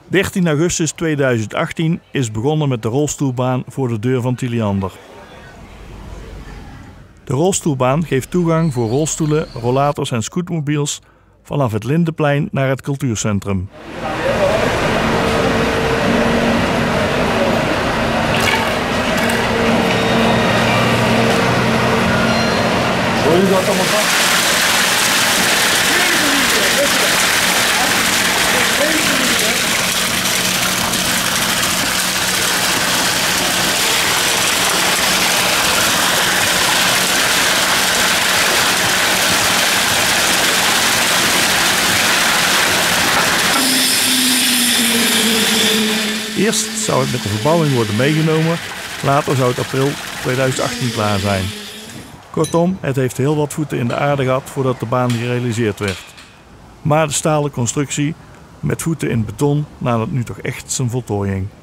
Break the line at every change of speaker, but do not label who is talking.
13 augustus 2018 is begonnen met de rolstoelbaan voor de deur van Tiliander. De rolstoelbaan geeft toegang voor rolstoelen, rollators en scootmobiels vanaf het Lindeplein naar het cultuurcentrum.
Hoor je dat allemaal van?
Eerst zou het met de verbouwing worden meegenomen, later zou het april 2018 klaar zijn. Kortom, het heeft heel wat voeten in de aarde gehad voordat de baan gerealiseerd werd. Maar de stalen constructie met voeten in beton nadert nu toch echt zijn voltooiing.